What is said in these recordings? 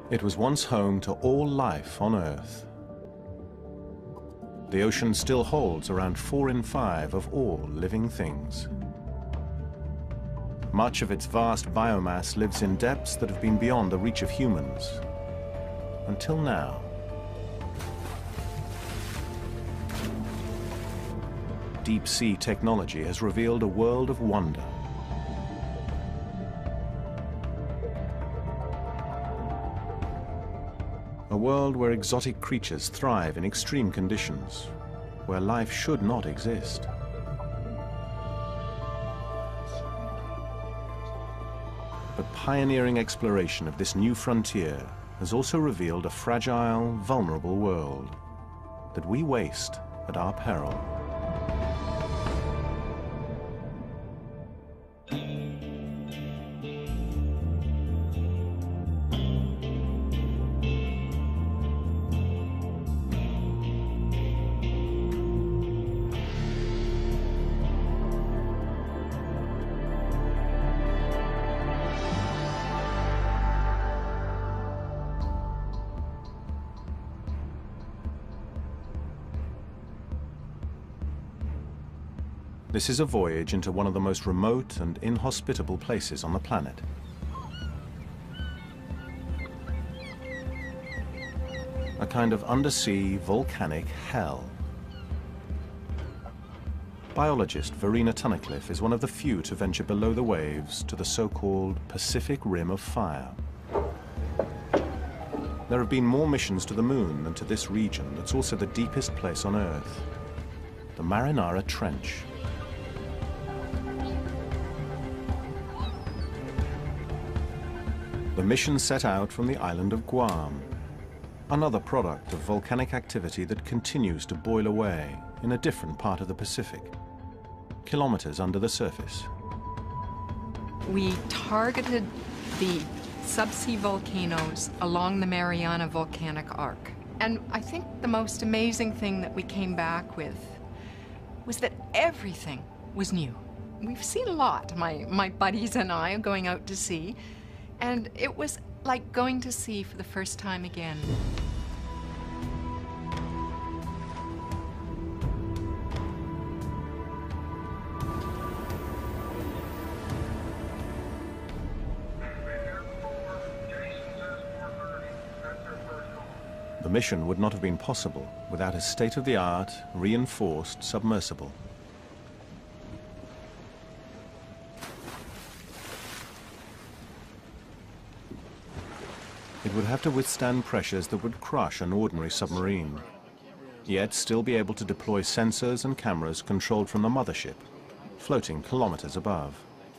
It was once home to all life on Earth. The ocean still holds around 4 in 5 of all living things. Much of its vast biomass lives in depths that have been beyond the reach of humans. Until now. Deep sea technology has revealed a world of wonder. A world where exotic creatures thrive in extreme conditions, where life should not exist. But pioneering exploration of this new frontier has also revealed a fragile, vulnerable world that we waste at our peril. This is a voyage into one of the most remote and inhospitable places on the planet. A kind of undersea volcanic hell. Biologist Verena Tunnicliffe is one of the few to venture below the waves to the so-called Pacific Rim of Fire. There have been more missions to the moon than to this region that's also the deepest place on Earth, the Marinara Trench. The mission set out from the island of Guam, another product of volcanic activity that continues to boil away in a different part of the Pacific, kilometers under the surface. We targeted the subsea volcanoes along the Mariana Volcanic Arc. And I think the most amazing thing that we came back with was that everything was new. We've seen a lot, my buddies and I, going out to sea. And it was like going to sea for the first time again. The mission would not have been possible without a state-of-the-art, reinforced submersible. It would have to withstand pressures that would crush an ordinary submarine, yet still be able to deploy sensors and cameras controlled from the mothership, floating kilometers above.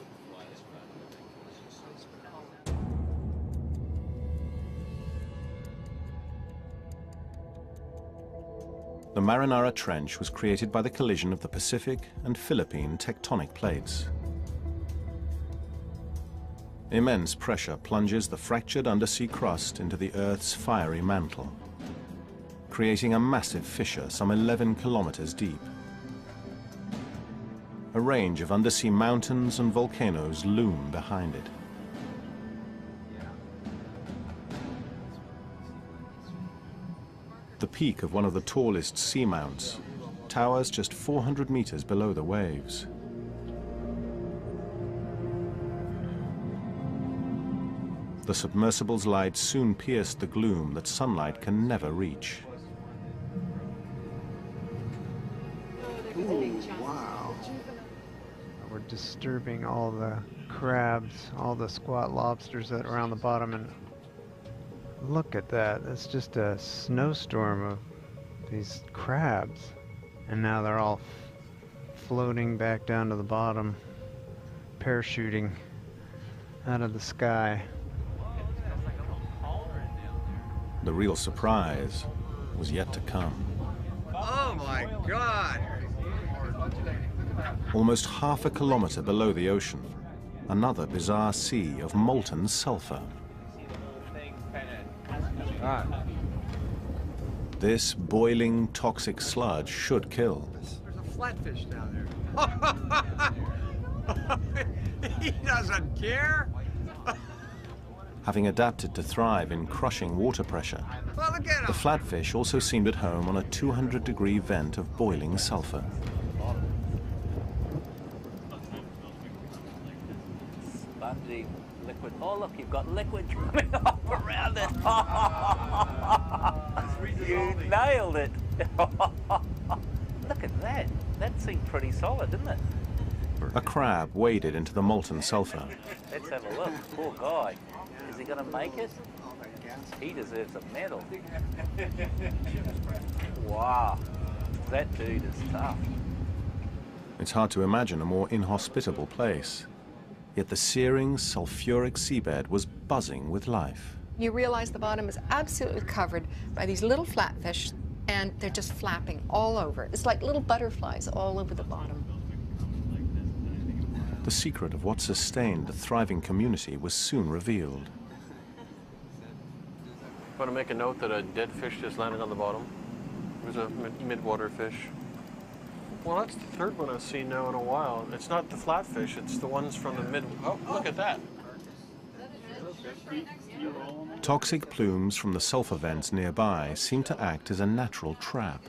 The Marinara Trench was created by the collision of the Pacific and Philippine tectonic plates. Immense pressure plunges the fractured undersea crust into the Earth's fiery mantle, creating a massive fissure some 11 kilometers deep. A range of undersea mountains and volcanoes loom behind it. The peak of one of the tallest seamounts towers just 400 meters below the waves. The submersible's light soon pierced the gloom that sunlight can never reach. Ooh, wow. We're disturbing all the crabs, all the squat lobsters that are around the bottom, and look at that. It's just a snowstorm of these crabs. And now they're all floating back down to the bottom, parachuting out of the sky. The real surprise was yet to come. Oh my God! Almost half a kilometer below the ocean, another bizarre sea of molten sulfur. This boiling, toxic sludge should kill. There's a flatfish down there. He doesn't care. Having adapted to thrive in crushing water pressure, Oh, look at the him. flatfish also seemed at home on a 200-degree vent of boiling sulfur. Spongy liquid. Oh, look, you've got liquid coming off around it. You nailed it. Look at that. That seemed pretty solid, didn't it? A crab waded into the molten sulfur. Let's have a look. Poor guy. Is he going to make it? He deserves a medal. Wow. That dude is tough. It's hard to imagine a more inhospitable place. Yet the searing, sulfuric seabed was buzzing with life. You realize the bottom is absolutely covered by these little flatfish, and they're just flapping all over. It's like little butterflies all over the bottom. The secret of what sustained the thriving community was soon revealed. Want to make a note that a dead fish just landed on the bottom. It was a mid-water fish. Well, that's the third one I've seen now in a while. It's not the flatfish, it's the ones from the mid... Oh, look at that. Toxic plumes from the sulfur vents nearby seemed to act as a natural trap.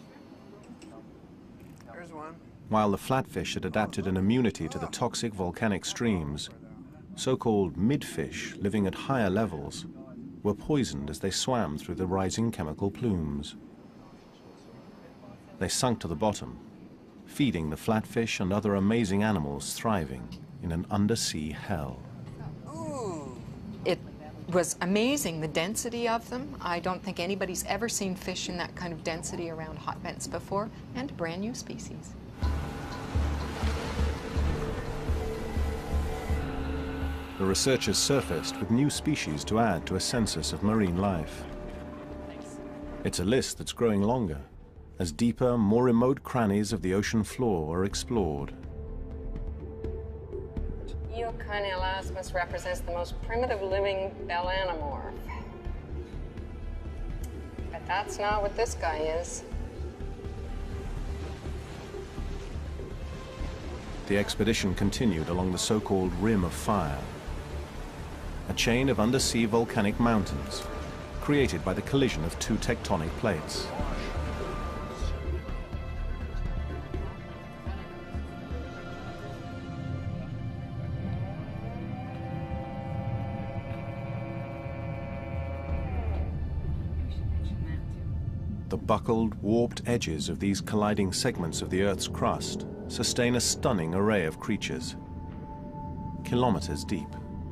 There's one. While the flatfish had adapted an immunity to the toxic volcanic streams, so-called midfish living at higher levels were poisoned as they swam through the rising chemical plumes. They sunk to the bottom, feeding the flatfish and other amazing animals thriving in an undersea hell. It was amazing, the density of them. I don't think anybody's ever seen fish in that kind of density around hot vents before, and a brand new species. The researchers surfaced with new species to add to a census of marine life. It's a list that's growing longer as deeper, more remote crannies of the ocean floor are explored. Eocarneolasmus represents the most primitive living belanamorph. But that's not what this guy is. The expedition continued along the so-called Rim of Fire, a chain of undersea volcanic mountains created by the collision of two tectonic plates. The buckled, warped edges of these colliding segments of the Earth's crust sustain a stunning array of creatures, kilometers deep.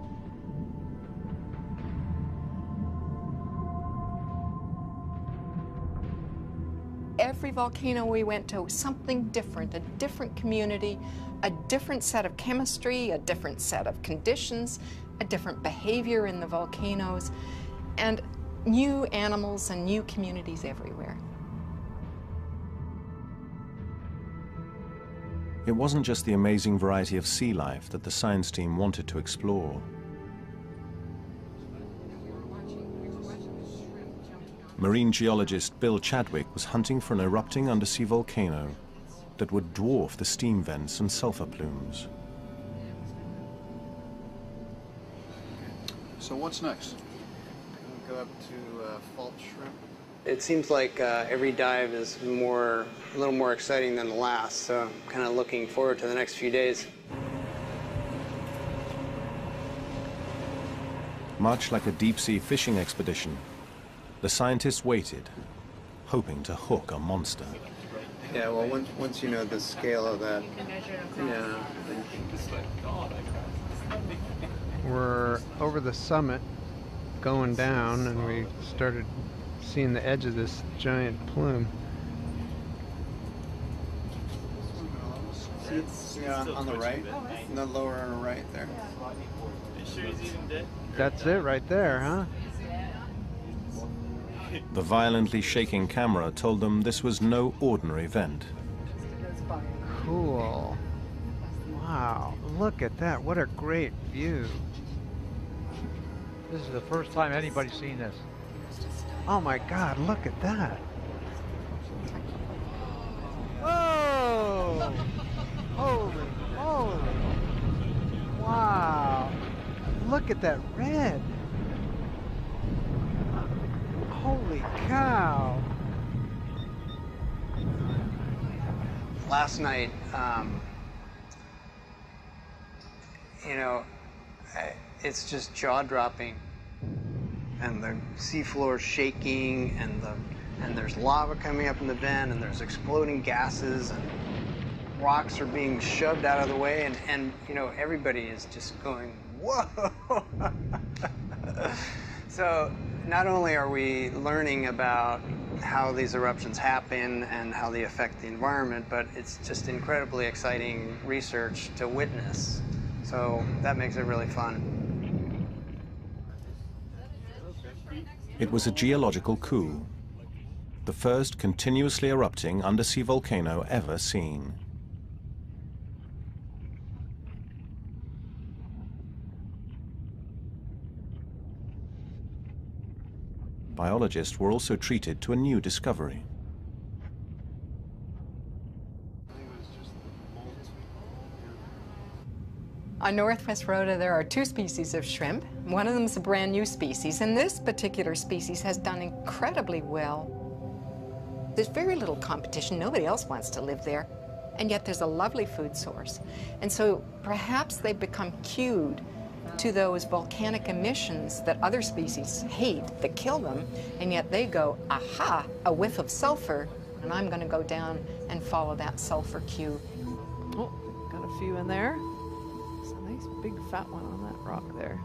Every volcano we went to, something different, a different community, a different set of chemistry, a different set of conditions, a different behavior in the volcanoes, and new animals and new communities everywhere. It wasn't just the amazing variety of sea life that the science team wanted to explore. Marine geologist Bill Chadwick was hunting for an erupting undersea volcano that would dwarf the steam vents and sulfur plumes. So what's next? Go up to fault shrimp. It seems like every dive is a little more exciting than the last, so I'm kind of looking forward to the next few days. Much like a deep-sea fishing expedition, the scientists waited, hoping to hook a monster. Yeah, well, once you know the scale of that, yeah. We're over the summit, going down, and we started seeing the edge of this giant plume. Yeah, on the right, in the lower right there. That's it right there, huh? The violently shaking camera told them this was no ordinary vent. Cool. Wow, look at that. What a great view. This is the first time anybody's seen this. Oh my God, look at that. Whoa! Holy moly. Wow. Look at that red. Holy cow! Last night, you know, it's just jaw-dropping, and the seafloor shaking, and there's lava coming up in the vent, and there's exploding gases, and rocks are being shoved out of the way, and you know, everybody is just going, whoa! So not only are we learning about how these eruptions happen and how they affect the environment, but it's just incredibly exciting research to witness. So that makes it really fun. It was a geological coup, the first continuously erupting undersea volcano ever seen. Biologists were also treated to a new discovery. On Northwest Rhoda, there are 2 species of shrimp. One of them is a brand new species, and this particular species has done incredibly well. There's very little competition. Nobody else wants to live there, and yet there's a lovely food source. And so perhaps they've become cued to those volcanic emissions that other species hate, that kill them, and yet they go, aha, a whiff of sulfur, and I'm going to go down and follow that sulfur cue. Oh, got a few in there. It's a nice big fat one on that rock there.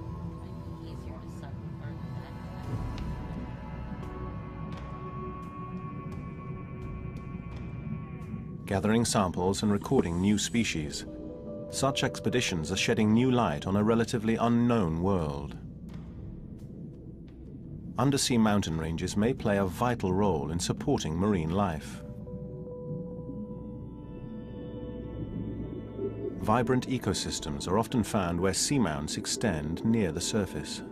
Gathering samples and recording new species, such expeditions are shedding new light on a relatively unknown world. Undersea mountain ranges may play a vital role in supporting marine life. Vibrant ecosystems are often found where seamounts extend near the surface.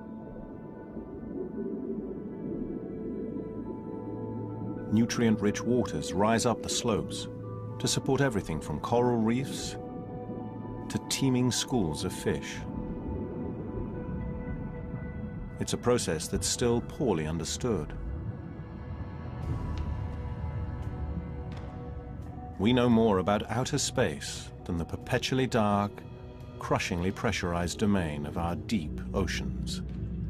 Nutrient-rich waters rise up the slopes to support everything from coral reefs to teeming schools of fish. It's a process that's still poorly understood. We know more about outer space than the perpetually dark, crushingly pressurized domain of our deep oceans.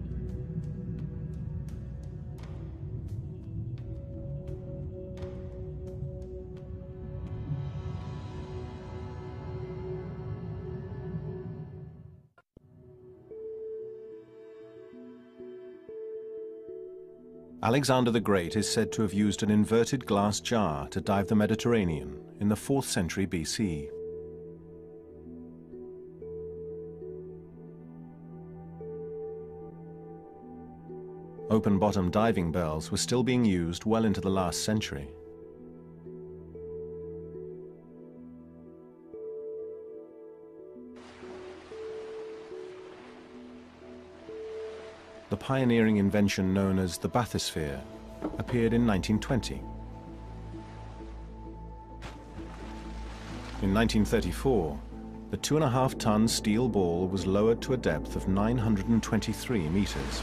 Alexander the Great is said to have used an inverted glass jar to dive the Mediterranean in the 4th century BC. Open-bottom diving bells were still being used well into the last century. The pioneering invention known as the bathysphere appeared in 1920. In 1934, the 2.5-ton steel ball was lowered to a depth of 923 meters.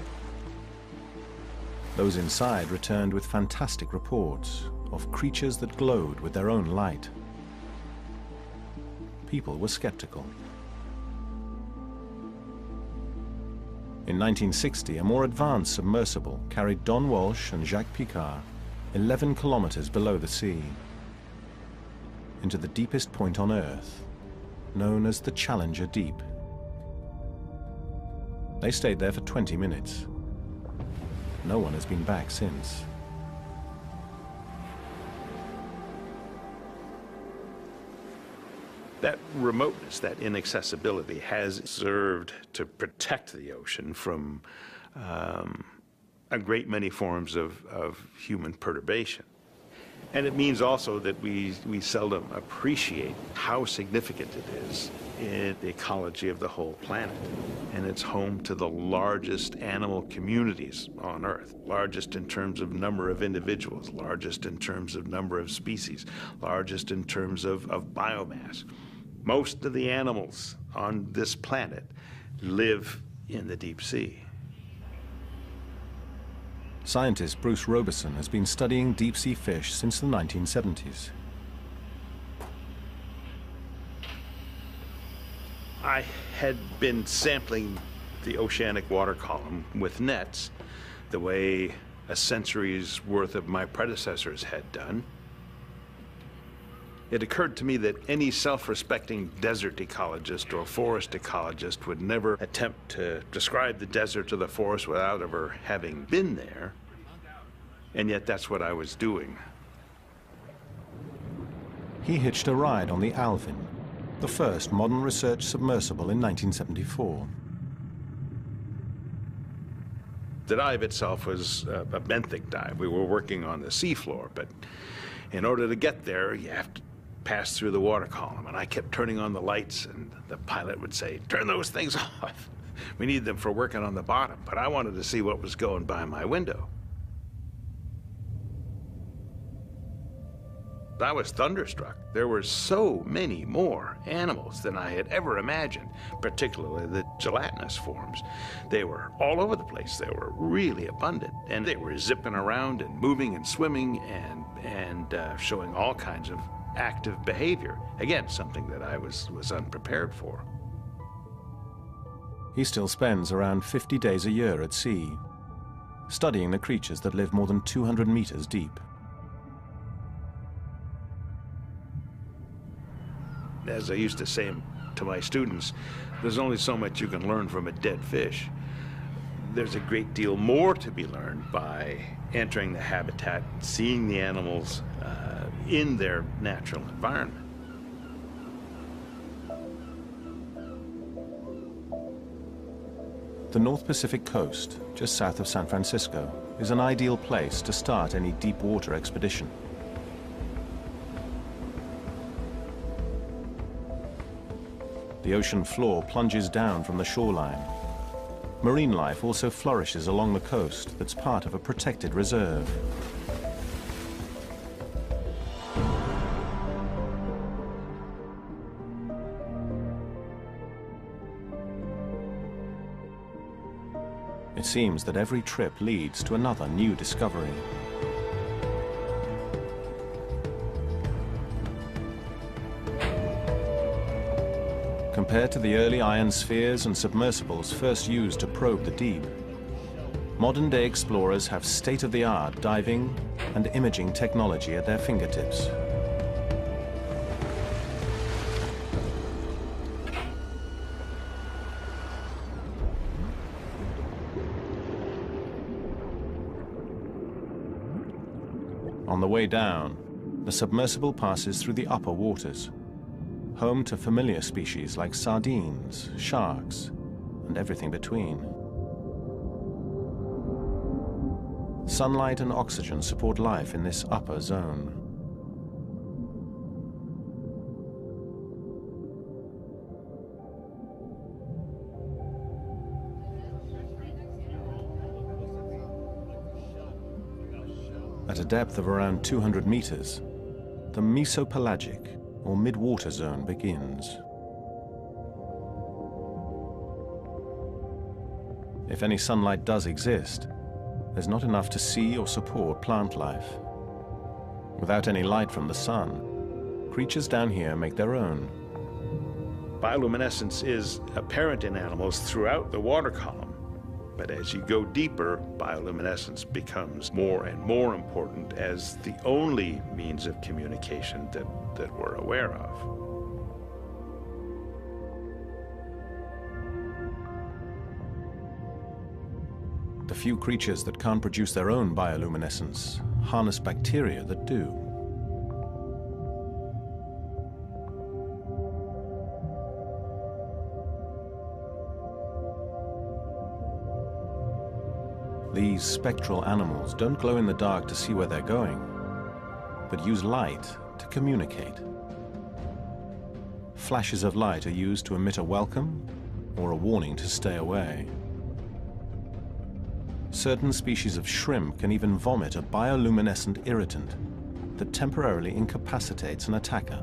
Those inside returned with fantastic reports of creatures that glowed with their own light. People were skeptical. In 1960, a more advanced submersible carried Don Walsh and Jacques Picard 11 kilometers below the sea, into the deepest point on Earth, known as the Challenger Deep. They stayed there for 20 minutes. No one has been back since. That remoteness, that inaccessibility has served to protect the ocean from a great many forms of human perturbation. And it means also that we seldom appreciate how significant it is in the ecology of the whole planet. And it's home to the largest animal communities on Earth, largest in terms of number of individuals, largest in terms of number of species, largest in terms of biomass. Most of the animals on this planet live in the deep sea. Scientist Bruce Robeson has been studying deep-sea fish since the 1970s. I had been sampling the oceanic water column with nets the way a century's worth of my predecessors had done. It occurred to me that any self-respecting desert ecologist or forest ecologist would never attempt to describe the desert or the forest without ever having been there, and yet that's what I was doing. He hitched a ride on the Alvin, the first modern research submersible in 1974. The dive itself was a benthic dive. We were working on the seafloor, but in order to get there, you have to pass through the water column. And I kept turning on the lights, and the pilot would say, "Turn those things off. We need them for working on the bottom." But I wanted to see what was going by my window. I was thunderstruck. There were so many more animals than I had ever imagined, particularly the gelatinous forms. They were all over the place. They were really abundant, and they were zipping around and moving and swimming and showing all kinds of active behavior. Again, something that I was unprepared for. He still spends around 50 days a year at sea, studying the creatures that live more than 200 meters deep. As I used to say to my students, there's only so much you can learn from a dead fish. There's a great deal more to be learned by entering the habitat, seeing the animals in their natural environment. The North Pacific coast, just south of San Francisco, is an ideal place to start any deep water expedition. The ocean floor plunges down from the shoreline. Marine life also flourishes along the coast that's part of a protected reserve. It seems that every trip leads to another new discovery. Compared to the early iron spheres and submersibles first used to probe the deep, modern-day explorers have state-of-the-art diving and imaging technology at their fingertips. On the way down, the submersible passes through the upper waters, home to familiar species like sardines, sharks, and everything between. Sunlight and oxygen support life in this upper zone. At a depth of around 200 meters, the mesopelagic, or mid-water zone, begins. If any sunlight does exist, there's not enough to see or support plant life. Without any light from the sun, creatures down here make their own. Bioluminescence is apparent in animals throughout the water column. But as you go deeper, bioluminescence becomes more and more important as the only means of communication that we're aware of. The few creatures that can't produce their own bioluminescence harness bacteria that do. These spectral animals don't glow in the dark to see where they're going, but use light to communicate. Flashes of light are used to emit a welcome or a warning to stay away. Certain species of shrimp can even vomit a bioluminescent irritant that temporarily incapacitates an attacker.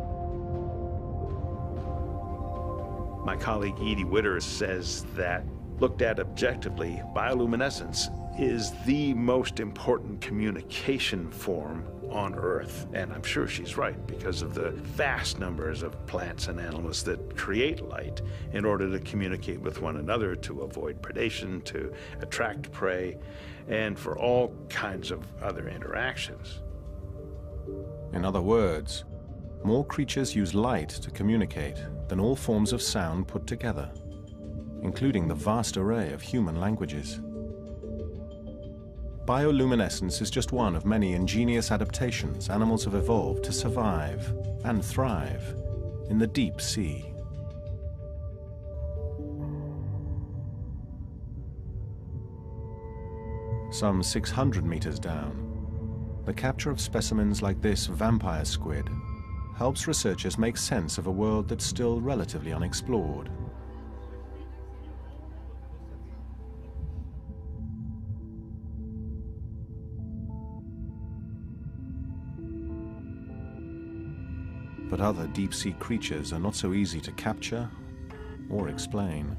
My colleague Edie Witter says that Looked at objectively, bioluminescence is the most important communication form on Earth. And I'm sure she's right because of the vast numbers of plants and animals that create light in order to communicate with one another, to avoid predation, to attract prey, and for all kinds of other interactions. In other words, more creatures use light to communicate than all forms of sound put together, including the vast array of human languages. Bioluminescence is just one of many ingenious adaptations animals have evolved to survive and thrive in the deep sea. Some 600 meters down, the capture of specimens like this vampire squid helps researchers make sense of a world that's still relatively unexplored. But other deep-sea creatures are not so easy to capture or explain.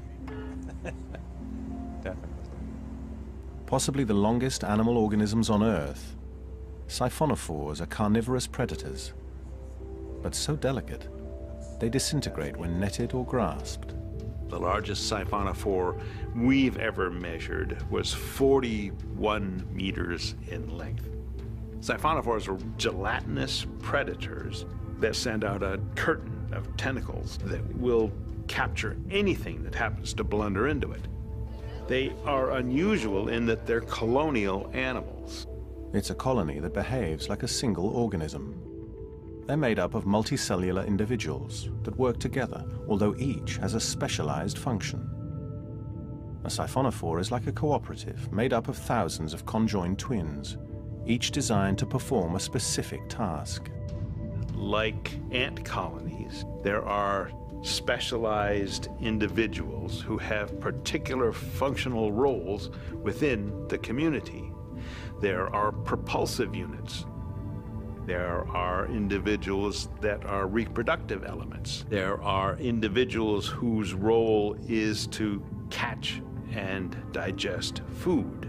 Possibly the longest animal organisms on Earth, siphonophores are carnivorous predators, but so delicate, they disintegrate when netted or grasped. The largest siphonophore we've ever measured was 41 meters in length. Siphonophores are gelatinous predators that send out a curtain of tentacles that will capture anything that happens to blunder into it. They are unusual in that they're colonial animals. It's a colony that behaves like a single organism. They're made up of multicellular individuals that work together, although each has a specialized function. A siphonophore is like a cooperative made up of thousands of conjoined twins, each designed to perform a specific task. Like ant colonies, there are specialized individuals who have particular functional roles within the community. There are propulsive units. There are individuals that are reproductive elements. There are individuals whose role is to catch and digest food.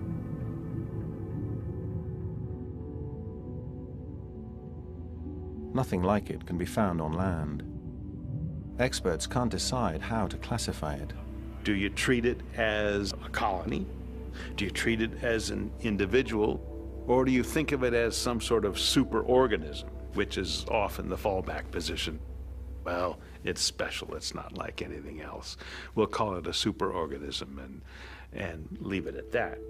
Nothing like it can be found on land. Experts can't decide how to classify it. Do you treat it as a colony? Do you treat it as an individual? Or do you think of it as some sort of superorganism, which is often the fallback position? Well, it's special. It's not like anything else. We'll call it a superorganism and leave it at that.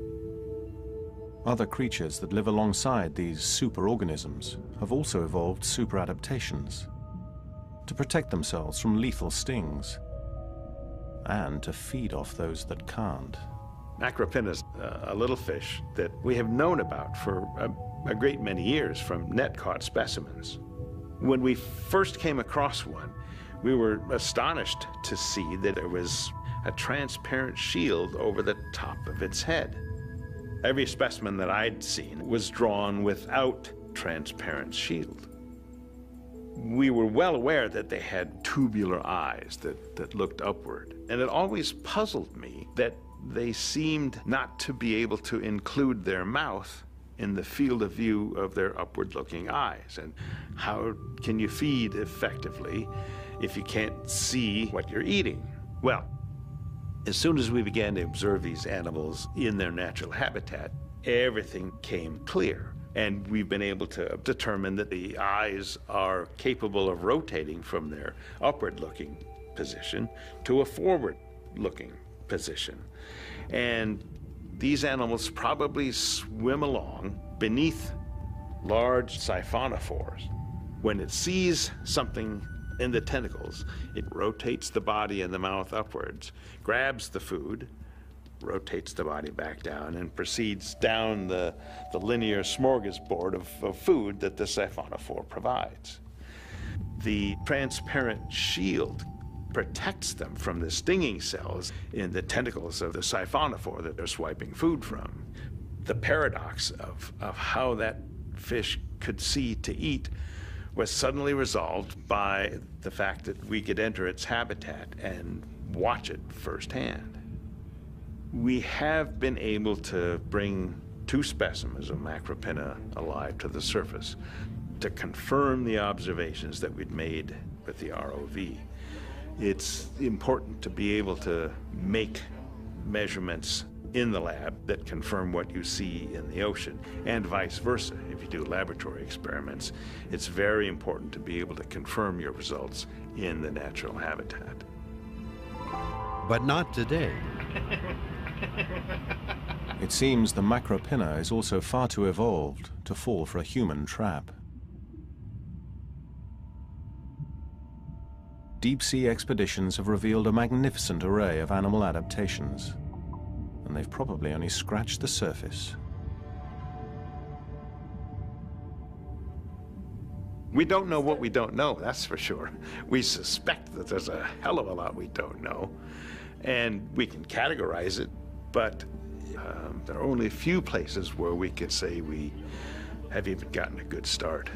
Other creatures that live alongside these superorganisms have also evolved superadaptations to protect themselves from lethal stings and to feed off those that can't. Macropinna is a little fish that we have known about for a great many years from net-caught specimens. When we first came across one, we were astonished to see that there was a transparent shield over the top of its head. Every specimen that I'd seen was drawn without transparent shield. We were well aware that they had tubular eyes that looked upward, and it always puzzled me that they seemed not to be able to include their mouth in the field of view of their upward-looking eyes. And how can you feed effectively if you can't see what you're eating? Well, as soon as we began to observe these animals in their natural habitat, everything came clear. And we've been able to determine that the eyes are capable of rotating from their upward-looking position to a forward-looking position. And these animals probably swim along beneath large siphonophores. When it sees something in the tentacles, it rotates the body and the mouth upwards, grabs the food, rotates the body back down, and proceeds down the linear smorgasbord of food that the siphonophore provides. The transparent shield protects them from the stinging cells in the tentacles of the siphonophore that they're swiping food from. The paradox of how that fish could see to eat was suddenly resolved by the fact that we could enter its habitat and watch it firsthand. We have been able to bring 2 specimens of Macropinna alive to the surface to confirm the observations that we'd made with the ROV. It's important to be able to make measurements in the lab that confirm what you see in the ocean, and vice versa. If you do laboratory experiments, it's very important to be able to confirm your results in the natural habitat. But not today. It seems the Macropinna is also far too evolved to fall for a human trap. Deep-sea expeditions have revealed a magnificent array of animal adaptations, and they've probably only scratched the surface. We don't know what we don't know, that's for sure. We suspect that there's a hell of a lot we don't know, and we can categorize it, but there are only a few places where we could say we have even gotten a good start.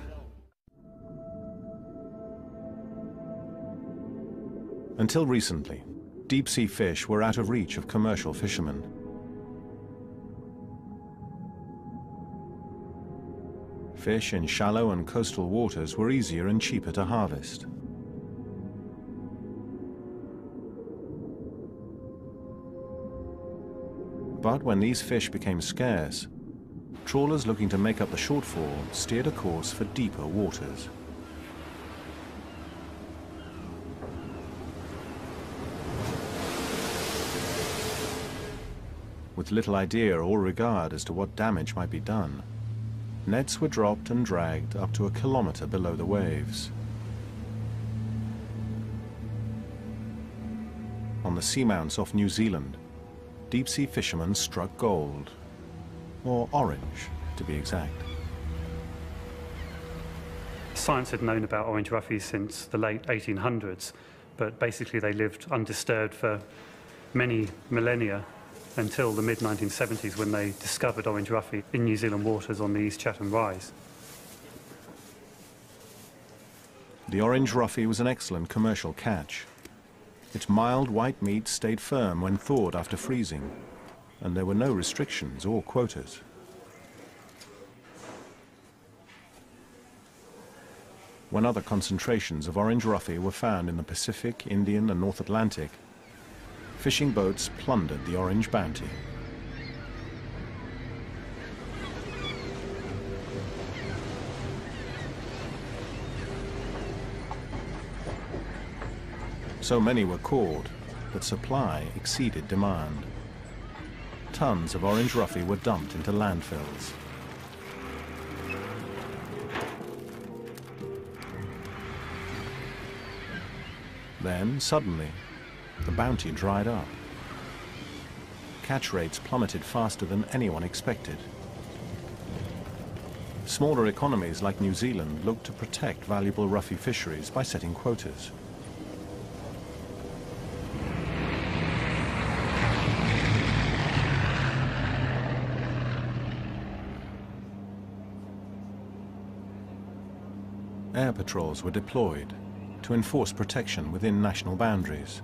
Until recently, deep-sea fish were out of reach of commercial fishermen. Fish in shallow and coastal waters were easier and cheaper to harvest. But when these fish became scarce, trawlers looking to make up the shortfall steered a course for deeper waters. With little idea or regard as to what damage might be done, nets were dropped and dragged up to 1 kilometer below the waves. On the seamounts off New Zealand, deep-sea fishermen struck gold, or orange, to be exact. Science had known about orange roughies since the late 1800s, but basically they lived undisturbed for many millennia until the mid-1970s when they discovered orange roughy in New Zealand waters on the East Chatham Rise. The orange roughy was an excellent commercial catch. Its mild white meat stayed firm when thawed after freezing, and there were no restrictions or quotas. When other concentrations of orange roughy were found in the Pacific, Indian and North Atlantic, fishing boats plundered the orange bounty. So many were caught that supply exceeded demand. Tons of orange roughy were dumped into landfills. Then, suddenly, the bounty dried up. Catch rates plummeted faster than anyone expected. Smaller economies like New Zealand looked to protect valuable roughy fisheries by setting quotas. Air patrols were deployed to enforce protection within national boundaries.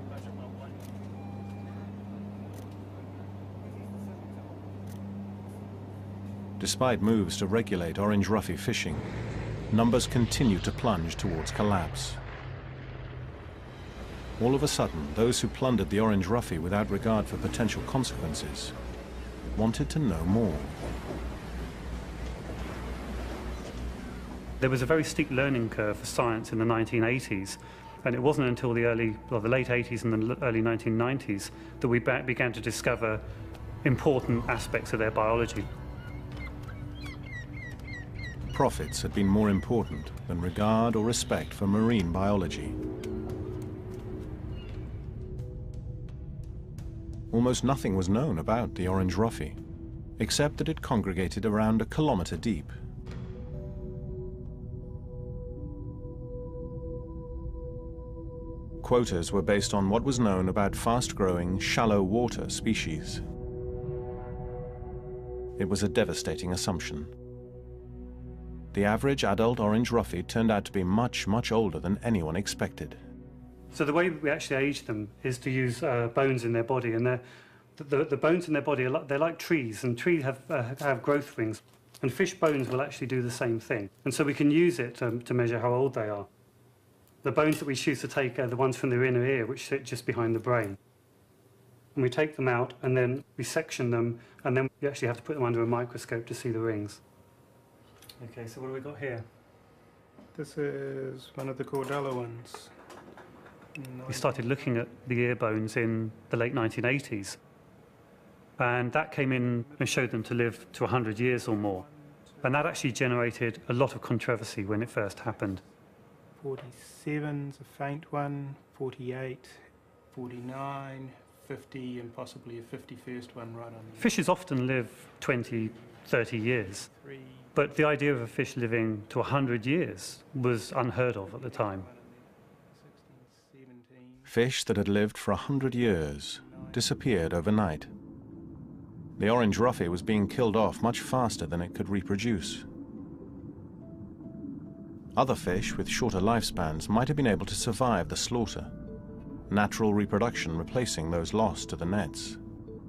Despite moves to regulate orange roughy fishing, numbers continue to plunge towards collapse. All of a sudden, those who plundered the orange roughy without regard for potential consequences wanted to know more. There was a very steep learning curve for science in the 1980s, and it wasn't until the late 80s and the early 1990s that we began to discover important aspects of their biology. Profits had been more important than regard or respect for marine biology. Almost nothing was known about the orange roughy, except that it congregated around 1 kilometer deep. Quotas were based on what was known about fast-growing, shallow water species. It was a devastating assumption. The average adult orange roughy turned out to be much, much older than anyone expected. So the way we actually age them is to use bones in their body, and The bones in their body, they're like trees, and trees have growth rings. And fish bones will actually do the same thing. And so we can use it to measure how old they are. The bones that we choose to take are the ones from their inner ear, which sit just behind the brain. And we take them out, and then we section them, and then we actually have to put them under a microscope to see the rings. Okay, so what have we got here? This is one of the Cordella ones. We started looking at the ear bones in the late 1980s. And that came in and showed them to live to 100 years or more. And that actually generated a lot of controversy when it first happened. 47's a faint one, 48, 49, 50, and possibly a 51st one right on the... Fishes often live 20, 30 years. But the idea of a fish living to 100 years was unheard of at the time. Fish that had lived for 100 years disappeared overnight. The orange roughy was being killed off much faster than it could reproduce. Other fish with shorter lifespans might have been able to survive the slaughter, natural reproduction replacing those lost to the nets.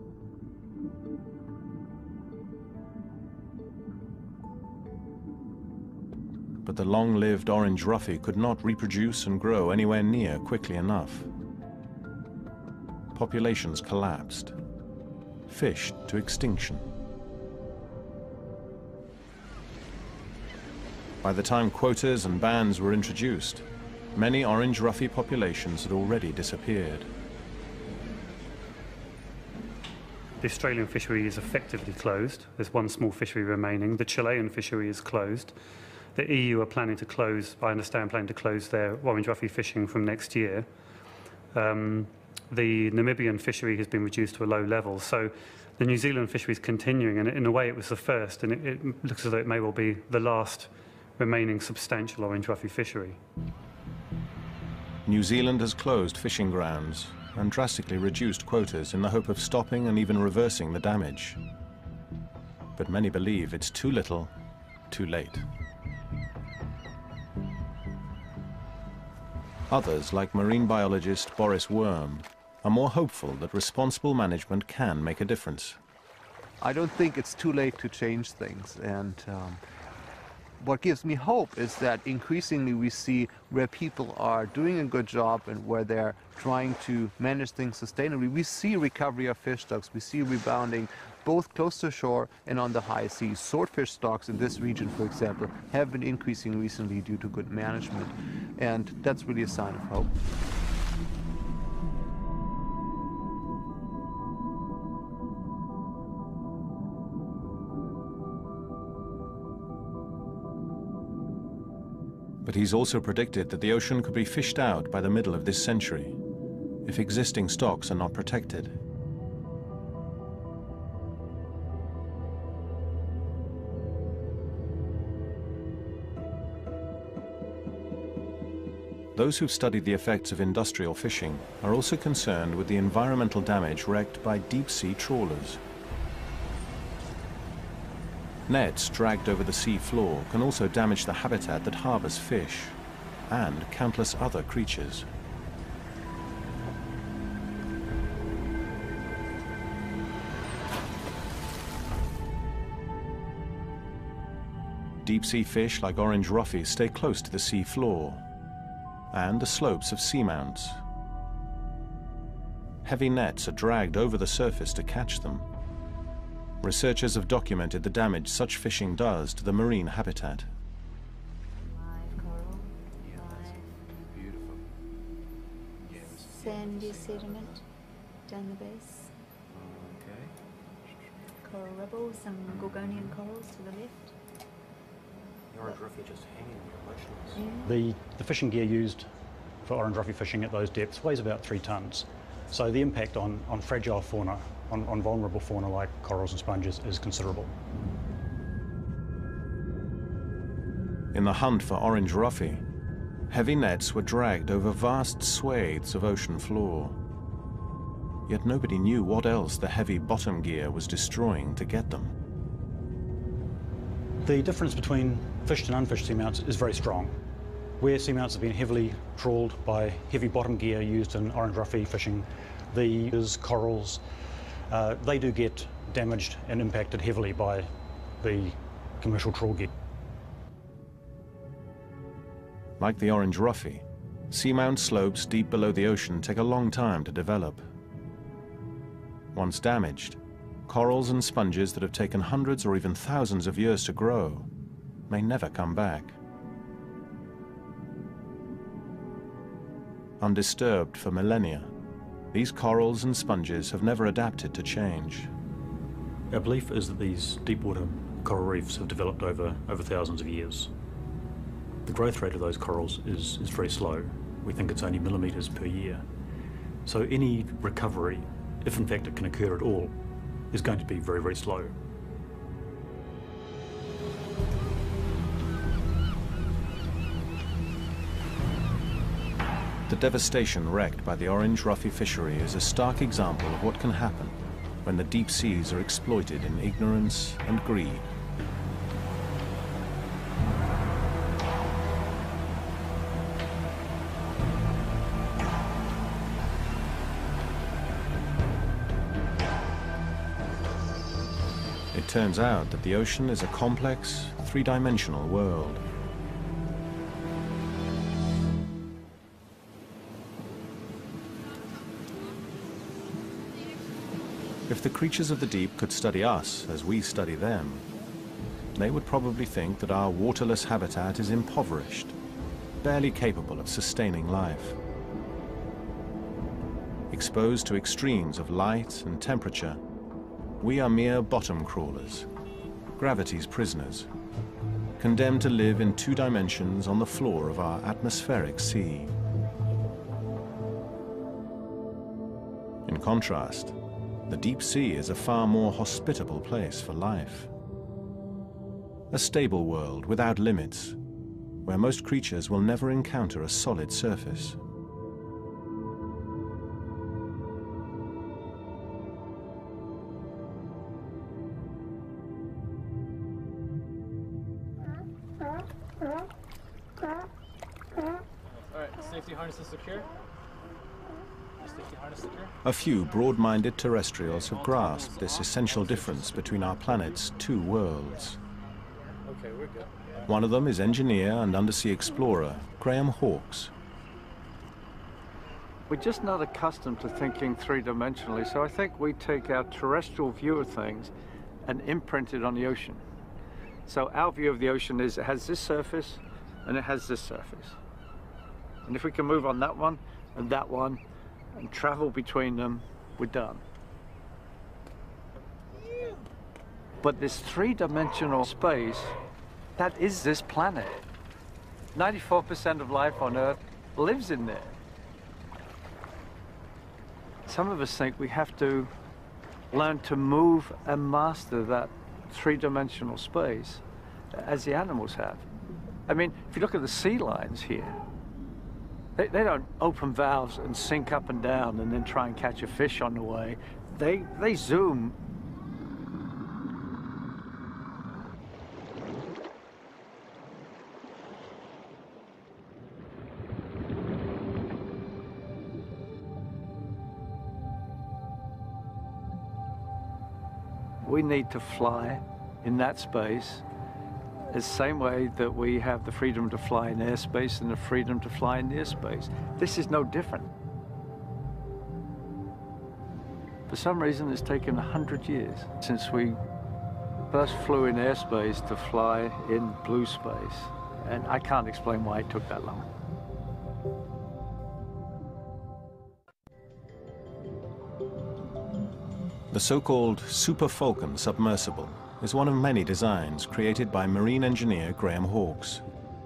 But the long-lived orange roughy could not reproduce and grow anywhere near quickly enough. Populations collapsed, fish to extinction. By the time quotas and bans were introduced, many orange roughy populations had already disappeared. The Australian fishery is effectively closed. There's one small fishery remaining. The Chilean fishery is closed. The EU are planning to close, I understand, planning to close their orange roughy fishing from next year. The Namibian fishery has been reduced to a low level. So the New Zealand fishery is continuing, and in a way it was the first, and it looks as though it may well be the last remaining substantial orange roughy fishery. New Zealand has closed fishing grounds and drastically reduced quotas in the hope of stopping and even reversing the damage. But many believe it's too little, too late. Others, like marine biologist Boris Worm, are more hopeful that responsible management can make a difference. I don't think it's too late to change things, and what gives me hope is that increasingly we see where people are doing a good job and where they're trying to manage things sustainably. We see recovery of fish stocks, we see rebounding both close to shore and on the high seas. Swordfish stocks in this region, for example, have been increasing recently due to good management, and that's really a sign of hope. But he's also predicted that the ocean could be fished out by the middle of this century if existing stocks are not protected. Those who've studied the effects of industrial fishing are also concerned with the environmental damage wreaked by deep-sea trawlers. Nets dragged over the sea floor can also damage the habitat that harbors fish and countless other creatures. Deep-sea fish like orange roughy stay close to the sea floor and the slopes of seamounts. Heavy nets are dragged over the surface to catch them. Researchers have documented the damage such fishing does to the marine habitat. Sandy sediment down the base. Coral rubble, some Gorgonian corals to the left. The orange roughy just hanging motionless. The fishing gear used for orange roughy fishing at those depths weighs about 3 tons. So the impact on fragile fauna, on vulnerable fauna like corals and sponges, is considerable. In the hunt for orange roughy, heavy nets were dragged over vast swathes of ocean floor. Yet nobody knew what else the heavy bottom gear was destroying to get them. The difference between fished and unfished seamounts is very strong. Where seamounts have been heavily trawled by heavy bottom gear used in orange roughy fishing, the corals, they do get damaged and impacted heavily by the commercial trawl gear. Like the orange roughy, seamount slopes deep below the ocean take a long time to develop. Once damaged, corals and sponges that have taken hundreds or even thousands of years to grow may never come back. Undisturbed for millennia, these corals and sponges have never adapted to change. Our belief is that these deep-water coral reefs have developed over thousands of years. The growth rate of those corals is very slow. We think it's only millimetres per year. So any recovery, if in fact it can occur at all, is going to be very, very slow. The devastation wreaked by the orange roughy fishery is a stark example of what can happen when the deep seas are exploited in ignorance and greed. It turns out that the ocean is a complex, three-dimensional world. If the creatures of the deep could study us as we study them, they would probably think that our waterless habitat is impoverished, barely capable of sustaining life. Exposed to extremes of light and temperature, we are mere bottom crawlers, gravity's prisoners, condemned to live in 2 dimensions on the floor of our atmospheric sea. In contrast, the deep sea is a far more hospitable place for life. A stable world without limits, where most creatures will never encounter a solid surface. Alright, safety harness is secure. Safety harness secure. A few broad-minded terrestrials have grasped this essential difference between our planet's 2 worlds. Okay, we're good. One of them is engineer and undersea explorer Graham Hawkes. We're just not accustomed to thinking 3-dimensionally, so I think we take our terrestrial view of things and imprint it on the ocean. So our view of the ocean is it has this surface and it has this surface. And if we can move on that one and travel between them, we're done. But this 3-dimensional space, that is this planet. 94% of life on Earth lives in there. Some of us think we have to learn to move and master that 3-dimensional space as the animals have. I mean, if you look at the sea lions here, they don't open valves and sink up and down and then try and catch a fish on the way. They zoom. We need to fly in that space the same way that we have the freedom to fly in airspace and the freedom to fly in near space. This is no different. For some reason, it's taken 100 years since we first flew in airspace to fly in blue space. And I can't explain why it took that long. The so-called Super Falcon submersible is one of many designs created by marine engineer Graham Hawkes.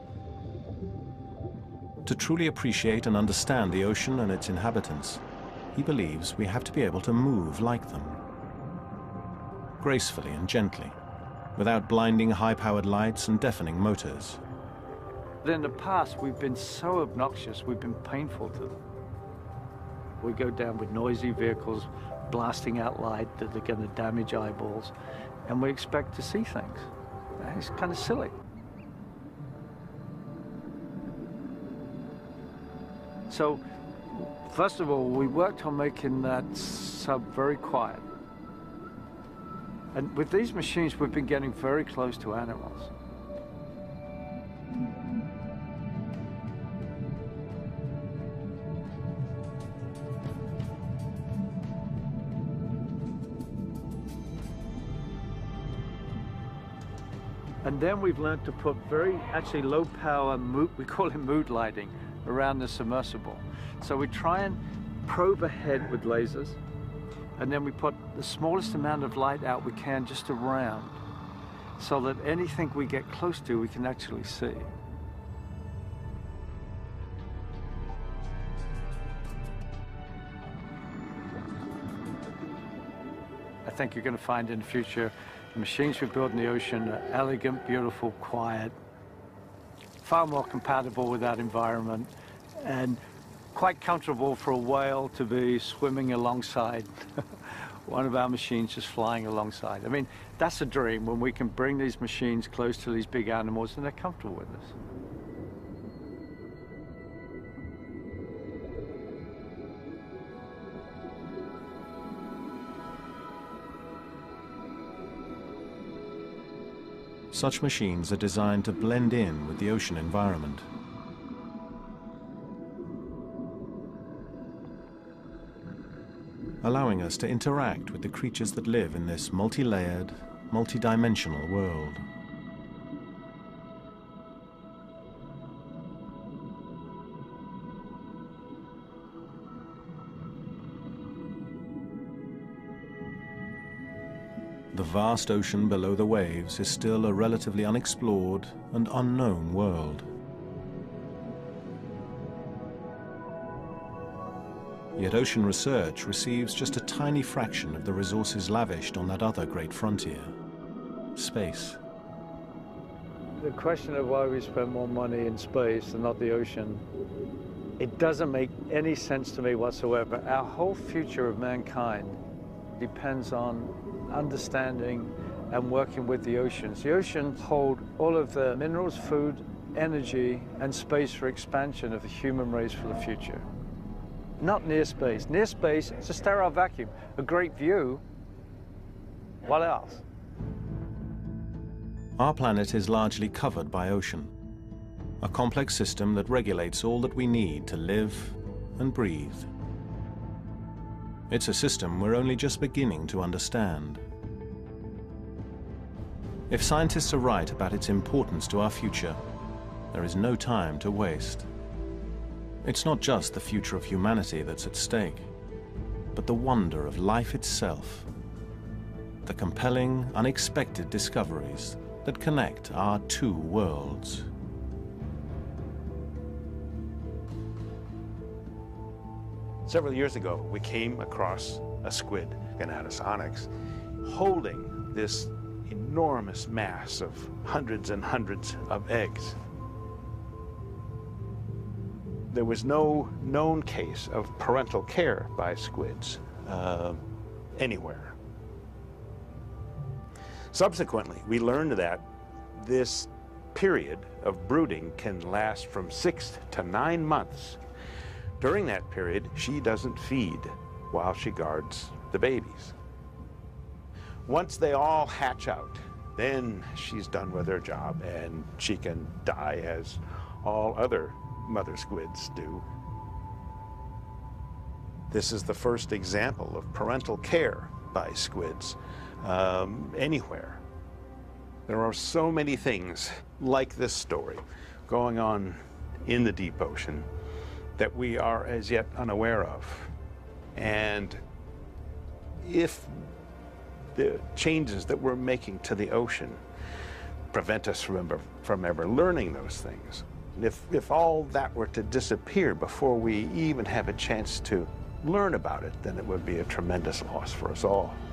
To truly appreciate and understand the ocean and its inhabitants, he believes we have to be able to move like them, gracefully and gently, without blinding high-powered lights and deafening motors. In the past, we've been so obnoxious, we've been painful to them. We go down with noisy vehicles, blasting out light that are going to damage eyeballs, and we expect to see things. It's kind of silly. So, first of all, we worked on making that sub very quiet. And with these machines, we've been getting very close to animals. And then we've learned to put very, actually low power, we call it mood lighting, around the submersible. So we try and probe ahead with lasers, and then we put the smallest amount of light out we can just around, so that anything we get close to, we can actually see. I think you're going to find in the future the machines we build in the ocean are elegant, beautiful, quiet, far more compatible with that environment, and quite comfortable for a whale to be swimming alongside one of our machines just flying alongside. I mean, that's a dream, when we can bring these machines close to these big animals and they're comfortable with us. Such machines are designed to blend in with the ocean environment. Allowing us to interact with the creatures that live in this multi-layered, multi-dimensional world. The vast ocean below the waves is still a relatively unexplored and unknown world. Yet ocean research receives just a tiny fraction of the resources lavished on that other great frontier, space. The question of why we spend more money in space and not the ocean, it doesn't make any sense to me whatsoever. Our whole future of mankind depends on understanding and working with the oceans. The oceans hold all of the minerals, food, energy, and space for expansion of the human race for the future. Not near space. Near space, it's a sterile vacuum. A great view. What else? Our planet is largely covered by ocean, a complex system that regulates all that we need to live and breathe. It's a system we're only just beginning to understand. If scientists are right about its importance to our future, there is no time to waste. It's not just the future of humanity that's at stake, but the wonder of life itself, the compelling, unexpected discoveries that connect our two worlds. Several years ago, we came across a squid in Anasonics holding this enormous mass of hundreds and hundreds of eggs. There was no known case of parental care by squids anywhere. Subsequently, we learned that this period of brooding can last from 6 to 9 months. During that period, she doesn't feed while she guards the babies. Once they all hatch out, then she's done with her job and she can die as all other mother squids do. This is the first example of parental care by squids anywhere. There are so many things like this story going on in the deep ocean that we are as yet unaware of. And if the changes that we're making to the ocean prevent us from ever learning those things, if all that were to disappear before we even have a chance to learn about it, then it would be a tremendous loss for us all.